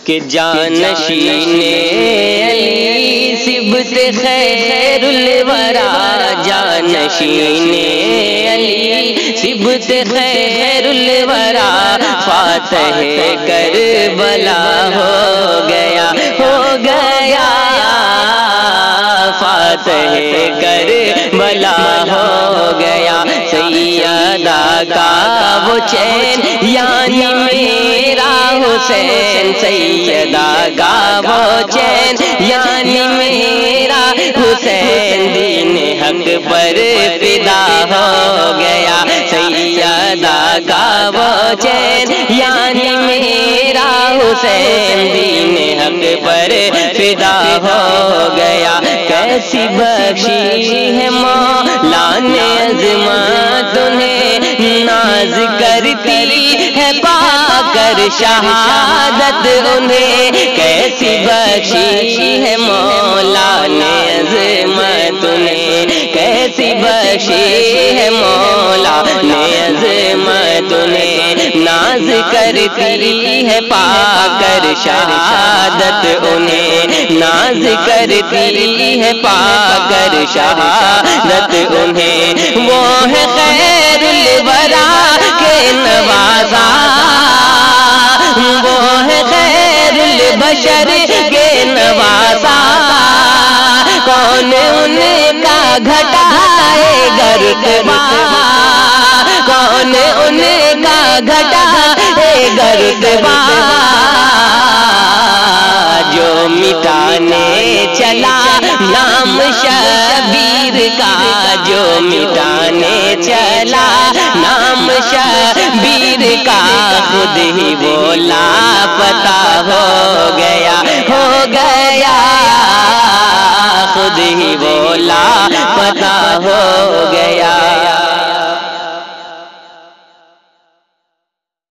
کہ جانشین علی سبت خیر الورا، جانشین علی سبت خیر الورا، فاتح کربلا ہو گیا، ہو گیا فاتح کربلا ہو گیا۔ سیدہ کا وہ چین یعنی میرا حسین، سیدہ کا وہ چین یعنی میرا حسین، دین حق پر فدا ہو گیا۔ سیدہ کا وہ چین یعنی میرا حسین، دین حق پر فدا ہو گیا۔ کیسی بخشی ہے مولا نے عظمت انہیں، ناز کرتی ہے پا کر شہادت انہیں۔ کیسی بخشی ہے مولا نے عظمت انہیں، کیسی بخشی ہے مولا نے عظمت انہیں، ناز کرتی ہے پا کر شہادت انہیں، ناز کرتی ہے پا کر شہادت انہیں۔ وہ ہے خیر الورا کے نوازا، وہ ہے خیر البشر کے نوازا، کون ان کا گھٹائے گا رتبہ، کون ان کا گھٹائے گا رتبہ، جو مٹانے چلا نام شبیر کا، جو مٹانے چلا نام شبیر کا، خود ہی وہ لاپتہ ہو گیا، ہو گیا خود ہی وہ لاپتہ ہو